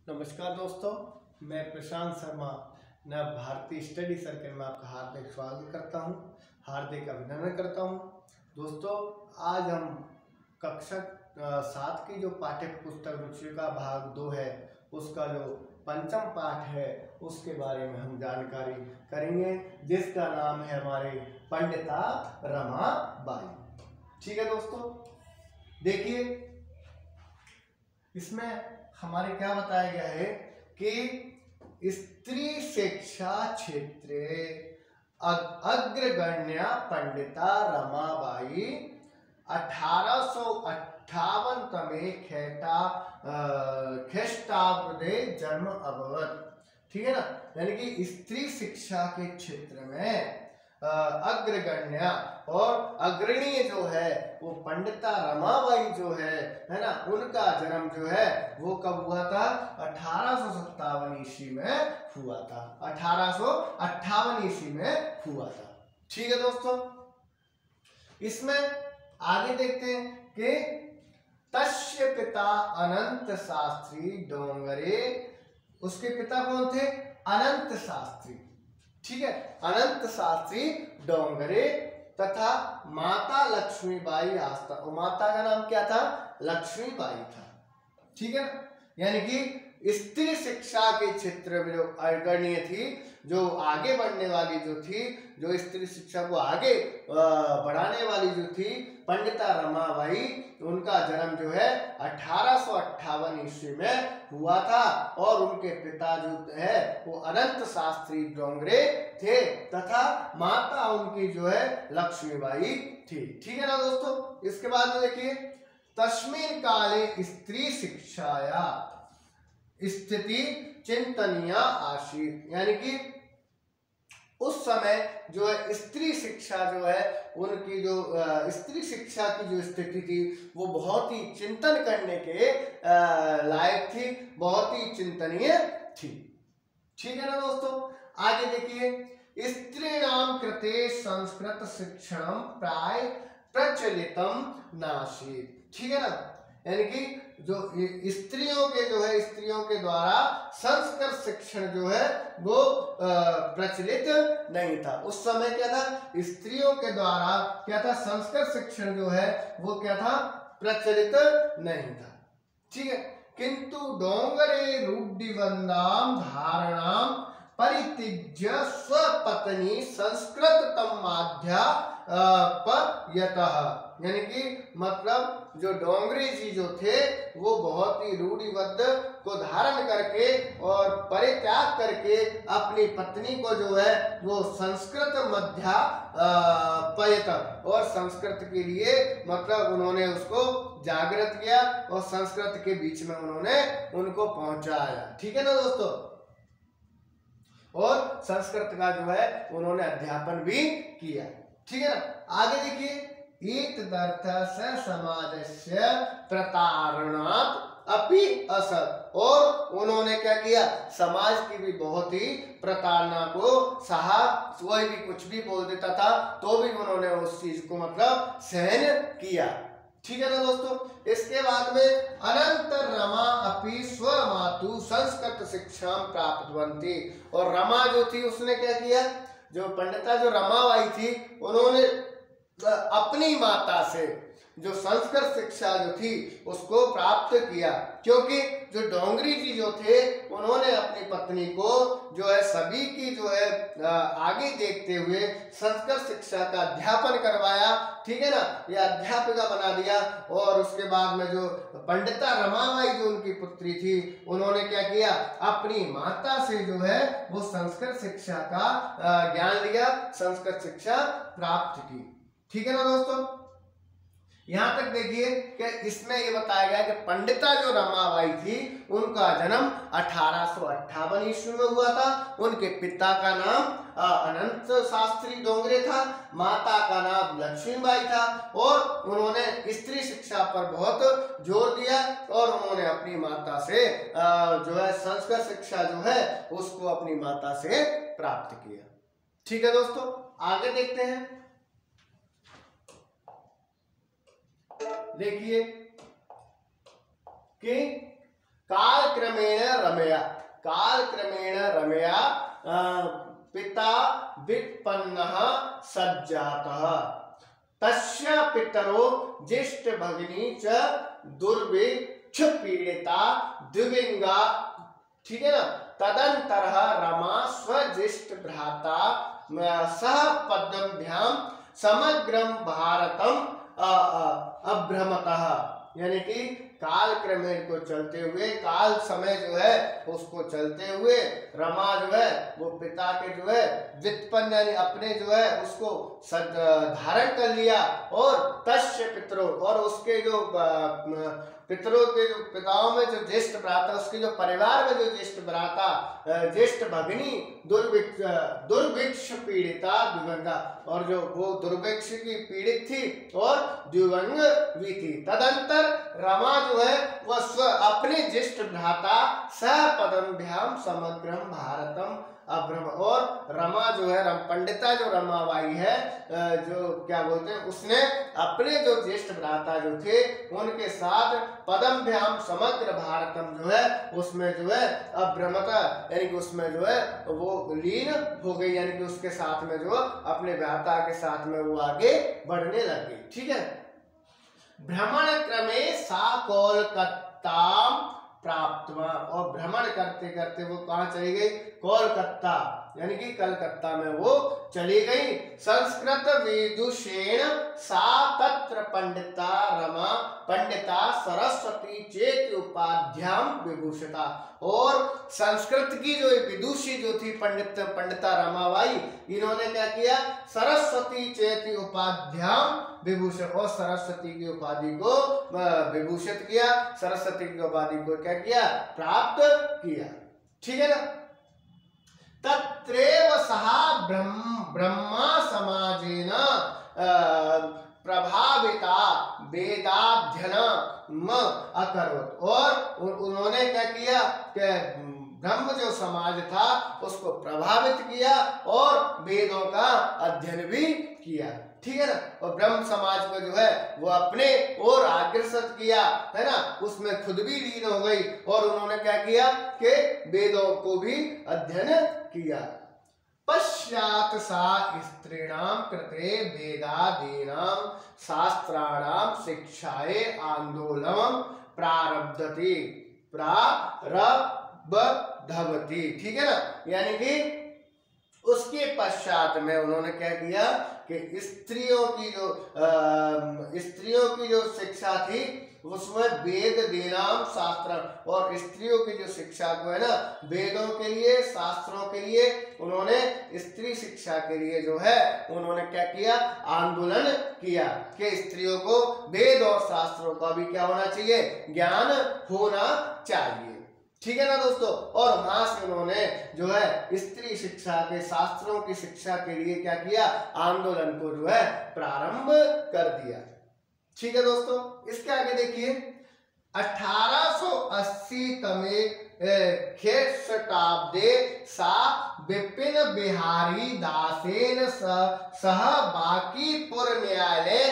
नमस्कार दोस्तों, मैं प्रशांत शर्मा नव भारतीय स्टडी सर्कल में आपका हार्दिक स्वागत करता हूं, हार्दिक अभिनंदन करता हूं। दोस्तों, आज हम कक्षा 7 की जो पाठ्य पुस्तक रुचिका भाग 2 है, उसका जो पंचम पाठ है उसके बारे में हम जानकारी करेंगे, जिसका नाम है हमारे पंडिता रमाबाई। ठीक है दोस्तों, देखिए इसमें हमारे क्या बताया गया है कि स्त्री शिक्षा क्षेत्र अग्रगण्य पंडिता रमाबाई 1858 तमे ख्रीष्टाब्दे जन्म अभवत। ठीक है ना, यानी कि स्त्री शिक्षा के क्षेत्र में अग्रगण्य और अग्रणीय जो है वो पंडिता रमाबाई जो है ना, उनका जन्म जो है वो कब हुआ था? 1857 ईस्वी में हुआ था। 1858 ईस्वी में हुआ था। ठीक है दोस्तों, इसमें आगे देखते हैं कि तस्य पिता अनंत शास्त्री डोंगरे। उसके पिता कौन थे? अनंत शास्त्री। ठीक है, अनंत शास्त्री डोंगरे तथा माता लक्ष्मीबाई आस्था। और माता का नाम क्या था? लक्ष्मीबाई था। ठीक है ना, यानी कि स्त्री शिक्षा के क्षेत्र में जो अग्रणीय थी, जो आगे बढ़ने वाली जो थी, जो स्त्री शिक्षा को आगे बढ़ाने वाली जो थी, पंडिता रमाबाई, उनका जन्म जो है 1858 ईस्वी में हुआ था। और उनके पिता जो है वो अनंत शास्त्री डोंगरे थे तथा माता उनकी जो है लक्ष्मीबाई थी। ठीक है ना दोस्तों, इसके बाद में देखिए तस्मिन् काले स्त्री शिक्षाया स्थिति चिंतनीय आसीत। यानी कि उस समय जो है स्त्री शिक्षा जो है उनकी जो स्त्री शिक्षा की जो स्थिति थी वो बहुत ही चिंतन करने के लायक थी, बहुत ही चिंतनीय थी। ठीक है ना दोस्तों, आगे देखिए स्त्रीणाम कृते संस्कृत शिक्षणम प्राय प्रचलितम नासीत। ठीक है ना, यानी कि जो स्त्रियों के जो है स्त्रियों के द्वारा संस्कृत शिक्षण जो है वो प्रचलित नहीं था। उस समय क्या था? स्त्रियों के द्वारा क्या था? संस्कृत शिक्षण जो है वो क्या था? प्रचलित नहीं था। ठीक है, किंतु डोंगरे रूढ़िबंधाम धारणाम परित्यज्य स्वपत्नी संस्कृततम माध्या पयतः। यानी कि मतलब जो डोंगरे जी जो थे वो बहुत ही रूढ़िबद्ध को धारण करके और परित्याग करके अपनी पत्नी को जो है वो संस्कृत मध्या पयत, और संस्कृत के लिए मतलब उन्होंने उसको जागृत किया और संस्कृत के बीच में उन्होंने उनको पहुंचाया। ठीक है ना दोस्तों, और संस्कृत का जो है उन्होंने अध्यापन भी किया। ठीक है ना, आगे देखिए एतदर्थ स समाजस्य प्रतारणात् अपि असत्। और उन्होंने क्या किया? समाज की भी बहुत ही प्रताड़ना को सहा। कोई भी कुछ भी बोल देता था तो भी उन्होंने उस चीज को मतलब सहन किया। ठीक है ना दोस्तों, इसके बाद में अनंत रमा अपि स्वमातु संस्कृत शिक्षा प्राप्तवन्ति। और रमा जो थी उसने क्या किया? जो पंडिता जो रमाबाई थी उन्होंने अपनी माता से जो संस्कृत शिक्षा जो थी उसको प्राप्त किया, क्योंकि जो डोंगरी जी जो थे उन्होंने अपनी पत्नी को जो है सभी की जो है आगे देखते हुए संस्कृत शिक्षा का अध्यापन करवाया। ठीक है ना, यह अध्यापिका बना दिया। और उसके बाद में जो पंडिता रमाबाई जो उनकी पुत्री थी उन्होंने क्या किया? अपनी माता से जो है वो संस्कृत शिक्षा का ज्ञान लिया, संस्कृत शिक्षा प्राप्त की। ठीक है ना दोस्तों, यहां तक देखिए कि इसमें ये बताया गया कि पंडिता जो रमाबाई थी उनका जन्म 1858 ईस्वी में हुआ था। उनके पिता का नाम अनंत शास्त्री डोंगरे था, माता का नाम लक्ष्मीबाई था। और उन्होंने स्त्री शिक्षा पर बहुत जोर दिया और उन्होंने अपनी माता से जो है संस्कृत शिक्षा जो है उसको अपनी माता से प्राप्त किया। ठीक है दोस्तों, आगे देखते हैं। देखिए कि कालक्रम कालक्रमेण रमया पिता व्युत्पन्नः सज्जातः। तस्य पितरो ज्येष्ठ भगिनी च दुर्भिक्ष पीड़िता द्विविंगा। ठीक है ना। तदंतरः रमा स्वज्येष्ठ भ्राता सह पद्मभ्याम समग्रम भारतम अभ्रमतः। यानी कि काल क्रमेण को चलते हुए, काल समय जो है उसको चलते हुए रमा जो है वो पिता के जो है व्युत्पन्न यानी अपने जो है उसको धारण कर लिया। और तस्य पितरों और उसके जो पितरों के जो पिताओं में जो ज्येष्ठ भ्राता, उसके जो परिवार में जो ज्येष्ठ भ्राता ज्येष्ठ भगिनी दुर्भिक्ष पीड़िता द्विवंगा, और जो वो दुर्भिक्ष की पीड़ित थी और द्विवंग भी थी। तदंतर रमा जो है वह स्व अपने ज्येष्ठ भ्राता सह पद्मभ्याम समग्रम भारतम अभ्रम, और रमा जो है पंडिता जो रमाबाई है जो क्या बोलते हैं, उसने अपने जो ज्येष्ठ भ्राता जो थे उनके साथ पद्मभ्याम समग्र भारतम जो है उसमें जो है अभ्रमता यानी कि उसमें जो है वो लीन हो गई, यानी कि उसके साथ में जो अपने भ्राता के साथ में वो आगे बढ़ने लग गई। ठीक है। भ्रमण क्रमे सा कोलकाता प्राप्त हुआ, और भ्रमण करते करते वो कहाँ चली गई, कोलकाता यानी कि कलकत्ता में वो चली गई। संस्कृत विदुषेण सा तत्र पंडिता रमा पंडिता सरस्वती चेत उपाध्याम विभूषिता, और संस्कृत की जो विदुषी जो थी पंडिता रमाबाई, इन्होंने क्या किया, सरस्वती चेत उपाध्याम विभूषण, और सरस्वती की उपाधि को विभूषित किया, सरस्वती की उपाधि को क्या किया, प्राप्त किया। ठीक है ना। तत्रैव सह ब्रह्मा समाजेन प्रभाविता वेदाध्ययन अकरोत्, और उन्होंने क्या किया कि ब्रह्म जो समाज था उसको प्रभावित किया और वेदों का अध्ययन भी किया। ठीक है ना। और ब्रह्म समाज को जो है वो अपने ओर अग्रसर किया, है ना, उसमें खुद भी लीन हो गई, और उन्होंने क्या किया कि वेदों को भी अध्ययन किया। पश्चात सा स्त्रीणां कृते वेदादीनां शास्त्राणां शिक्षाए आंदोलन प्रारब्धति। ठीक है ना। यानी कि उसके पश्चात में उन्होंने क्या किया कि स्त्रियों की जो शिक्षा थी उसमें वेद दीनाम शास्त्र, और स्त्रियों की जो शिक्षा को है ना वेदों के लिए शास्त्रों के लिए उन्होंने स्त्री शिक्षा के लिए जो है उन्होंने क्या किया, आंदोलन किया कि स्त्रियों को वेद और शास्त्रों का भी क्या होना चाहिए, ज्ञान होना चाहिए। ठीक है ना दोस्तों। और वहां से उन्होंने जो है स्त्री शिक्षा के शास्त्रों की शिक्षा के लिए क्या किया, आंदोलन को जो है प्रारंभ कर दिया। ठीक है दोस्तों। इसके आगे देखिए 1880 तमे ख्रीष्टाब्दे सा विपिन बिहारी दासेन सह बांकीपुर न्यायालय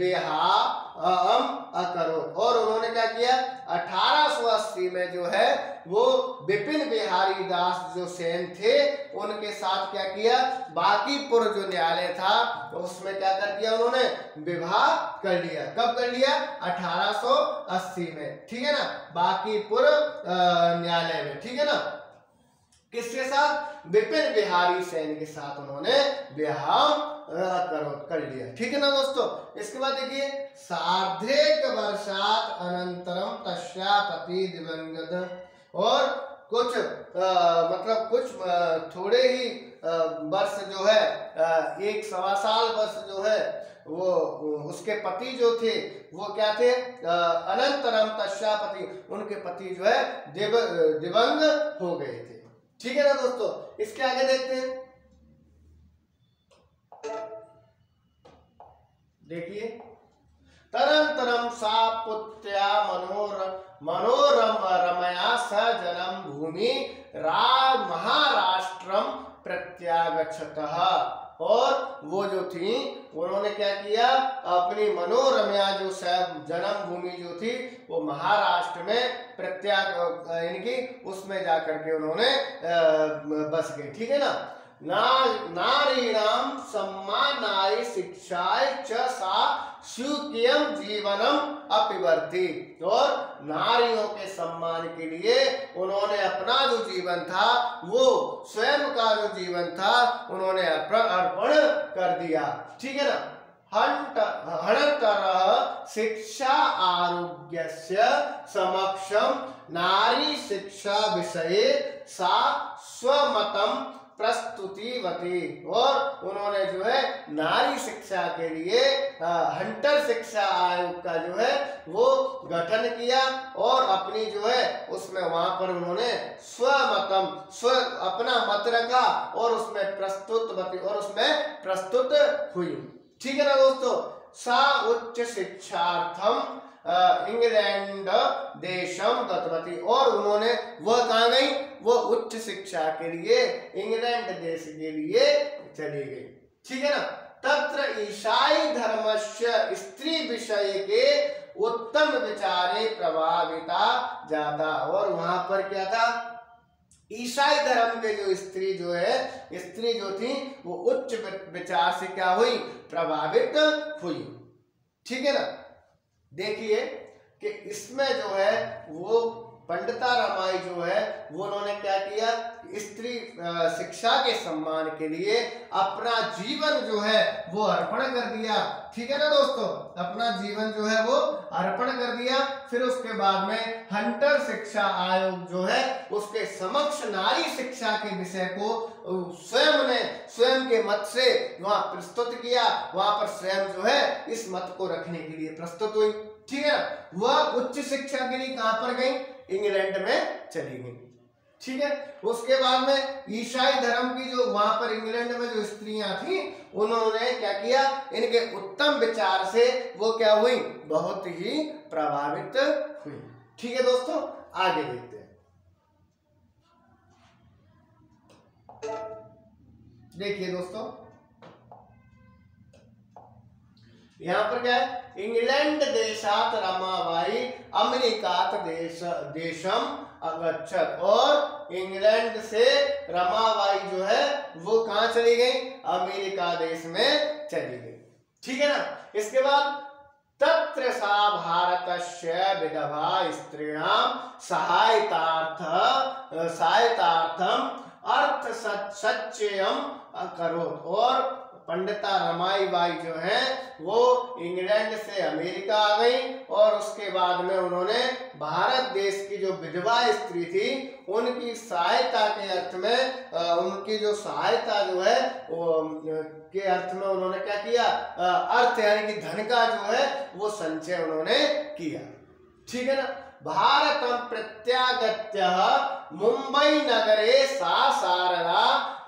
करो, और उन्होंने क्या किया 1880 में जो है वो विपिन बिहारी दास जो सेन थे उनके साथ क्या किया, बांकीपुर जो न्यायालय था उसमें क्या कर दिया, उन्होंने विवाह कर लिया। कब कर लिया, 1880 में। ठीक है ना, बांकीपुर न्यायालय में। ठीक है ना। किसके साथ, विपिन बिहारी सेन के साथ उन्होंने विवाह कर लिया। ठीक है ना दोस्तों। इसके बाद देखिए सार्धेक वर्षात अनंतरम तस्या पति दिवंगत, और कुछ मतलब कुछ थोड़े ही वर्ष जो है 1.25 साल वर्ष जो है वो उसके पति जो थे वो क्या थे, अनंतरम तस्या पति, उनके पति जो है दिवंग हो गए थे। ठीक है ना दोस्तों। इसके आगे देखते हैं, देखिए तरंतरम सा पुत्र्या मनोरमया स जन्म भूमि महाराष्ट्रम प्रत्यागच्छतः। और वो जो थी उन्होंने क्या किया, अपनी मनोरम्या जो जन्मभूमि जो थी वो महाराष्ट्र में प्रत्याग यानी कि उसमें जाकर के उन्होंने बस गए। ठीक है ना। नारीणाम सम्मानाय शिक्षाय च सा सुखियम जीवनम अपिवर्ति, और नारियों के सम्मान के लिए उन्होंने अपना जो जीवन था वो स्वयं का जो जीवन था उन्होंने अर्पण कर दिया। ठीक है ना। हणतर शिक्षा आरोग्यस्य समक्षम नारी शिक्षा विषये सा स्वमतम प्रस्तुतिवती, और उन्होंने जो है नारी शिक्षा के लिए हंटर शिक्षा आयोग का जो है वो गठन किया, और अपनी जो है उसमें वहां पर उन्होंने अपना मत रखा और उसमें प्रस्तुत हुई। ठीक है ना दोस्तों। सा उच्च शिक्षार्थम इंग्लैंड देशम गतवती, और उन्होंने वह कहाँ गई, वो उच्च शिक्षा के लिए इंग्लैंड देश के लिए चली गई। ठीक है ना। तत्र ईसाई धर्मस्य स्त्री विषय के उत्तम विचारे प्रभाविता जाता, और वहां पर क्या था, ईसाई धर्म के जो स्त्री जो थी वो उच्च विचार से क्या हुई, प्रभावित हुई। ठीक है ना। देखिए कि इसमें जो है वो पंडिता रमाई जो है वो उन्होंने क्या किया, स्त्री शिक्षा के सम्मान के लिए अपना जीवन जो है वो अर्पण कर दिया। ठीक है ना दोस्तों, अपना जीवन जो है वो अर्पण कर दिया। फिर उसके बाद में हंटर शिक्षा आयोग जो है उसके समक्ष नारी शिक्षा के विषय को स्वयं के मत से वहां प्रस्तुत किया, वहां पर स्वयं जो है इस मत को रखने के लिए प्रस्तुत हुई। ठीक है। वह उच्च शिक्षा के लिए कहां पर गई, इंग्लैंड में चली गई। ठीक है। उसके बाद में ईसाई धर्म की जो वहां पर इंग्लैंड में जो स्त्रियां थी उन्होंने क्या किया, इनके उत्तम विचार से वो क्या हुई, बहुत ही प्रभावित हुई। ठीक है दोस्तों, आगे देखते हैं। देखिए दोस्तों यहाँ पर क्या है, इंग्लैंड देशात रमाबाई अमेरिकात देशम अगच्छत, और इंग्लैंड से रमाबाई जो है वो कहाँ चली गई, अमेरिका देश में चली गई। ठीक है ना। इसके बाद तत्र सा भारतस्य विधवा स्त्रीणाम सहायतार्थम अर्थ सच्चयम करोत, और पंडिता रमाईबाई जो है वो इंग्लैंड से अमेरिका आ गई, और उसके बाद में उन्होंने भारत देश की जो विधवा स्त्री थी उनकी सहायता के अर्थ में उनकी जो सहायता जो है वो के अर्थ में उन्होंने क्या किया, अर्थ यानी कि धन का जो है वो संचय उन्होंने किया। ठीक है ना। भारतम प्रत्यागत्य मुंबई नगरे सा शारदा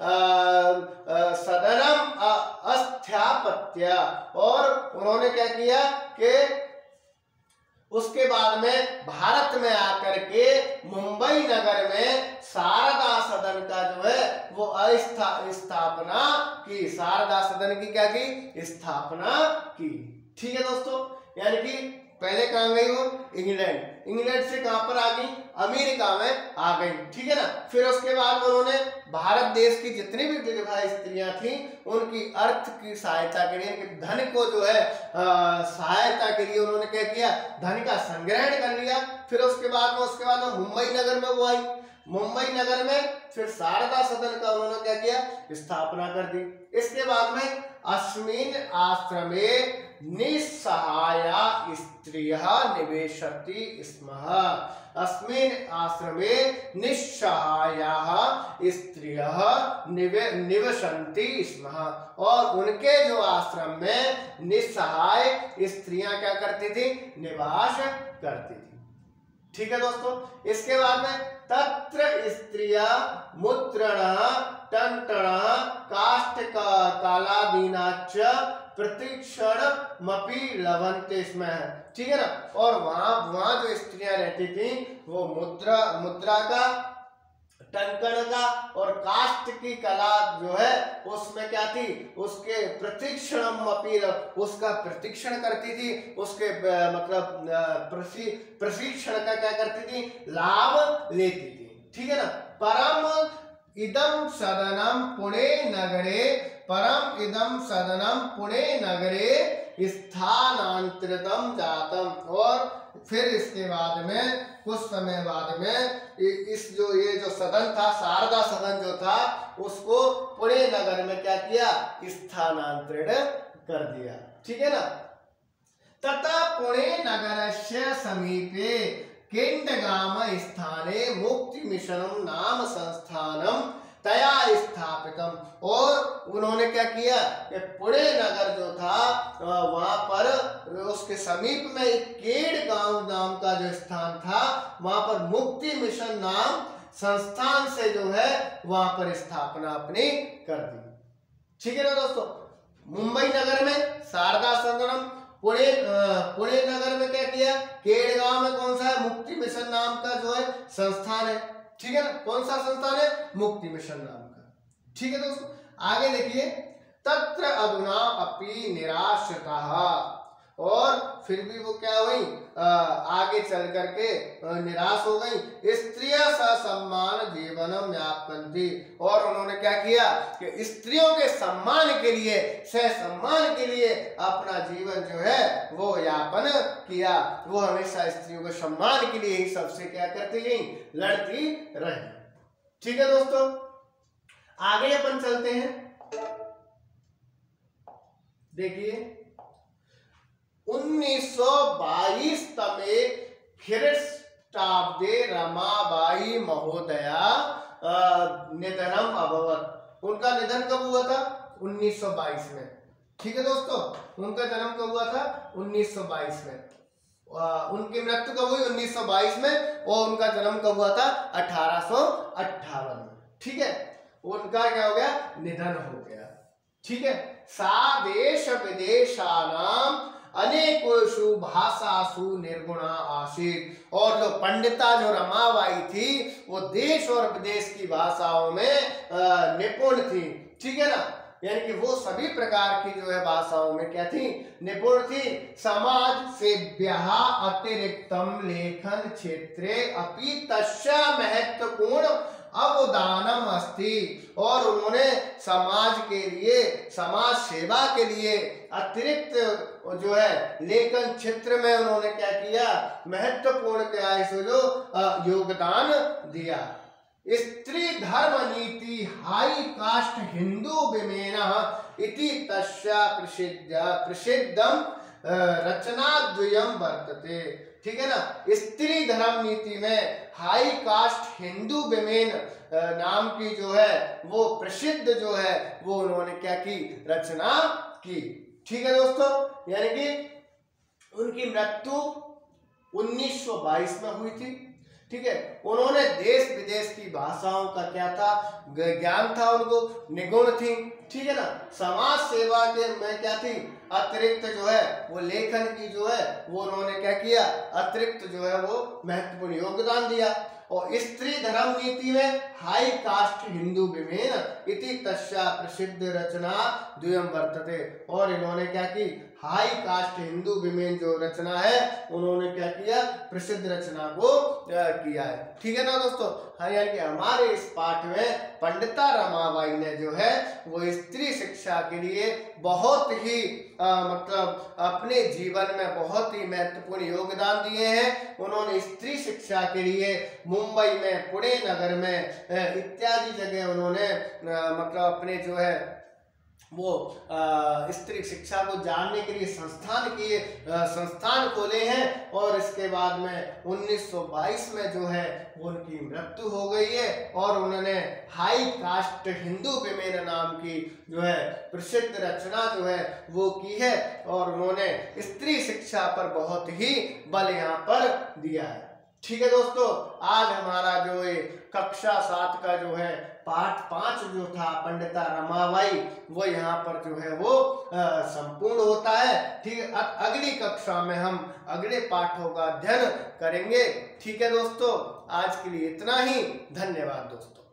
सदनम अस्थापत्य, और उन्होंने क्या किया कि उसके बाद में भारत में आकर के मुंबई नगर में शारदा सदन का जो है वो स्थापना की, शारदा सदन की क्या की, स्थापना की। ठीक है दोस्तों, यानी कि पहले कहाँ गई वो, इंग्लैंड से कहां पर आ गई, अमेरिका में आ गई। ठीक है ना। फिर उसके बाद उन्होंने भारत देश की जितनी भी विधवा स्त्रियां थी उनकी अर्थ की सहायता के लिए, धन को जो है सहायता के लिए उन्होंने क्या किया, धन का संग्रहण कर लिया। फिर उसके बाद में मुंबई नगर में वो आई, मुंबई नगर में फिर शारदा सदन का उन्होंने क्या किया, स्थापना कर दी। इसके बाद में अस्मिन् आश्रमे निस्सहाया स्त्रियः निवेशति स्म, अस्मिन् आश्रमे निस्सहायाः स्त्रियः निवसन्ति स्म, और उनके जो आश्रम में निस्सहाय स्त्रियां क्या करती थी, निवास करती थी। ठीक है दोस्तों। इसके बाद में तत्र स्त्रिया मुद्रण टंटण काष्ठ कालादीनाच प्रतिक्षण मपि लवन्ते स्म। ठीक है ना। और वहां जो स्त्रियां रहती थी वो मुद्रा का टंकण का और काष्ठ की कला जो है उसमें क्या थी, उसके प्रशिक्षणम अपील, उसका प्रशिक्षण करती थी, उसके मतलब प्रशिक्षण का क्या करती थी, लाभ लेती थी। ठीक है ना। परम इदम सदनम पुणे नगरे, परम इदम सदनम पुणे नगरे स्थानांतरितम जातम, और फिर इसके बाद में कुछ समय बाद में इस जो ये जो सदन था, शारदा सदन जो था, उसको पुणे नगर में क्या किया, स्थानांतरित कर दिया। ठीक है ना। तथा पुणे नगरस्य समीपे केंडगाम स्थाने मुक्ति मिशनम नाम संस्थानम तया स्थापितम, और उन्होंने क्या किया कि पुणे नगर जो था वहां पर उसके समीप में एक केड़ गांव नाम का जो स्थान था, वहां पर मुक्ति मिशन नाम संस्थान से जो है वहां पर स्थापना अपनी कर दी। ठीक है ना दोस्तों। मुंबई नगर में शारदा सदनम, पुणे नगर में क्या किया, केड़ गांव में कौन सा है, मुक्ति मिशन नाम का जो है संस्थान है। ठीक है ना। कौन सा संस्थान है, मुक्ति मिशन नाम का। ठीक है दोस्तों। आगे देखिए, तत्र अधुना अपि निराश्रितः, और फिर भी वो क्या हुई, आगे चल करके निराश हो गई। स्त्रियां ससम्मान जीवनम यापन्ति, और उन्होंने क्या किया कि स्त्रियों के सम्मान के लिए, सहसम्मान के लिए अपना जीवन जो है वो यापन किया। वो हमेशा स्त्रियों के सम्मान के लिए ही सबसे क्या करती रही, लड़ती रही। ठीक है दोस्तों। आगे अपन चलते हैं। देखिए 1922 तमे ख्रीष्टाब्दे रमाबाई महोदया निधनम अभवत। उनका निधन कब हुआ था, 1922 में। ठीक है दोस्तों। उनका जन्म कब हुआ था, 1922 में। उनकी मृत्यु कब हुई, 1922 में, और उनका जन्म कब हुआ था, 1858 में। ठीक है। उनका क्या हो गया, निधन हो गया। ठीक है। सा देश विदेशानाम अनेकोषु भाषासु निर्गुणा आसीत, और जो पंडिता जो रमाबाई थी वो देश और विदेश की भाषाओं में निपुण थी। ठीक है ना। यानी कि वो सभी प्रकार की जो है भाषाओं में क्या थी, निपुण थी। समाज से अतिरिक्तम लेखन क्षेत्रे अपि तस्य महत्वपूर्ण अवदानम अस्ति, और उन्होंने समाज के लिए, समाज सेवा के लिए अतिरिक्त जो है लेखन क्षेत्र में उन्होंने क्या किया, महत्वपूर्ण क्या है जो योगदान दिया। स्त्री धर्म नीति हाई कास्ट हिंदू विमेन इति तस्या प्रसिद्धम रचनाद्वयम् वर्तते। ठीक है ना। स्त्री धर्म नीति में हाई कास्ट हिंदू विमेन नाम की जो है वो प्रसिद्ध जो है वो उन्होंने क्या की, रचना की। ठीक है दोस्तों। यानी कि उनकी मृत्यु 1922 में हुई थी। ठीक है। उन्होंने देश विदेश की भाषाओं का क्या था, ज्ञान था, उनको निगुण थी। ठीक है ना। समाज सेवा के में क्या थी, अतिरिक्त जो है वो लेखन की जो है वो उन्होंने क्या किया, अतिरिक्त जो है वो महत्वपूर्ण योगदान दिया। और स्त्री धर्म नीति में हाई कास्ट हिंदू विमेन इति तस्या प्रसिद्ध रचना द्वयम वर्तते, और इन्होंने क्या की, हाई कास्ट हिंदू विमेन जो रचना है उन्होंने क्या किया, प्रसिद्ध रचना को किया है। ठीक है ना दोस्तों। हाँ, यानी कि हमारे इस पाठ में पंडिता रमाबाई ने जो है वो स्त्री शिक्षा के लिए बहुत ही मतलब अपने जीवन में बहुत ही महत्वपूर्ण योगदान दिए हैं। उन्होंने स्त्री शिक्षा के लिए मुंबई में, पुणे नगर में इत्यादि जगह उन्होंने मतलब अपने जो है वो स्त्री शिक्षा को जानने के लिए संस्थान खोले हैं। और इसके बाद में 1922 में जो है उनकी मृत्यु हो गई है, और उन्होंने हाई कास्ट हिंदू विमेन नाम की जो है प्रसिद्ध रचना जो है वो की है, और उन्होंने स्त्री शिक्षा पर बहुत ही बल यहाँ पर दिया है। ठीक है दोस्तों। आज हमारा जो ये कक्षा 7 का जो है पाठ 5 जो था पंडिता रमाबाई, वो यहाँ पर जो है वो संपूर्ण होता है। ठीक है। अगली कक्षा में हम अगले पाठों का अध्ययन करेंगे। ठीक है दोस्तों। आज के लिए इतना ही। धन्यवाद दोस्तों।